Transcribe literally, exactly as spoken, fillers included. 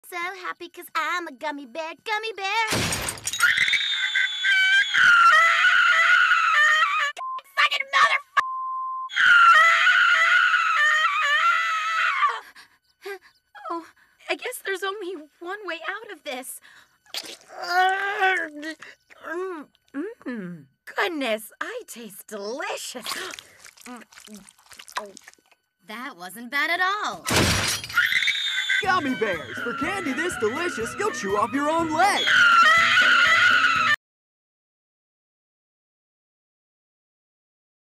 So happy because I'm a gummy bear, gummy bear. Fucking mother. Oh, I guess there's only one way out of this. Mmm. Goodness, I taste delicious. That wasn't bad at all. Gummy bears! For candy this delicious, you'll chew off your own leg.